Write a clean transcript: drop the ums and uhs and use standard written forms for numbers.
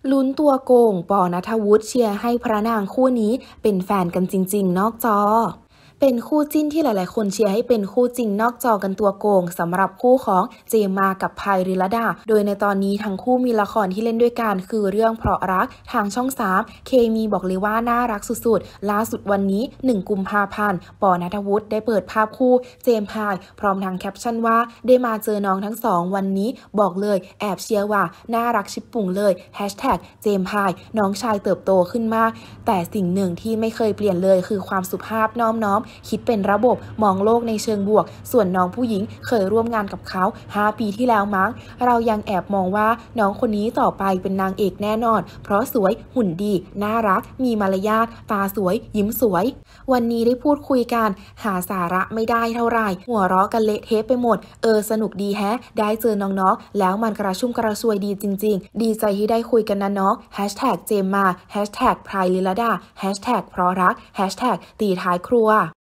ลุ้นตัวโกงปณัฐวุฒิเชียร์ให้พระนางคู่นี้เป็นแฟนกันจริงๆนอกจอเป็นคู่จิ้นที่หลายๆคนเชียร์ให้เป็นคู่จริงนอกจอกันตัวโกงสำหรับคู่ของเจมมากับพายริลดาโดยในตอนนี้ทั้งคู่มีละครที่เล่นด้วยกันคือเรื่องเพราะรักทางช่อง3เคมีบอกเลยว่าน่ารักสุดๆล่าสุดวันนี้1กุมภาพันธ์ปณัฐวุฒิได้เปิดภาพคู่เจมพายพร้อมทางแคปชั่นว่าได้มาเจอน้องทั้งสองวันนี้บอกเลยแอบเชียร์ว่าน่ารักชิบปุ่งเลยเจมพายน้องชายเติบโตขึ้นมากแต่สิ่งหนึ่งที่ไม่เคยเปลี่ยนเลยคือความสุภาพน้อมคิดเป็นระบบมองโลกในเชิงบวกส่วนน้องผู้หญิงเคยร่วมงานกับเขา5 ปีที่แล้วมั้งเรายังแอบมองว่าน้องคนนี้ต่อไปเป็นนางเอกแน่นอนเพราะสวยหุ่นดีน่ารักมีมารยาทตาสวยยิ้มสวยวันนี้ได้พูดคุยกันหาสาระไม่ได้เท่าไหร่หัวเราะกันเละเทะไปหมดสนุกดีแฮะได้เจอน้องๆแล้วมันกระชุ่มกระชวยดีจริงๆดีใจที่ได้คุยกันนะเนาะ#เจมมา#พรายลิลดา#เพราะรักตีท้ายครัว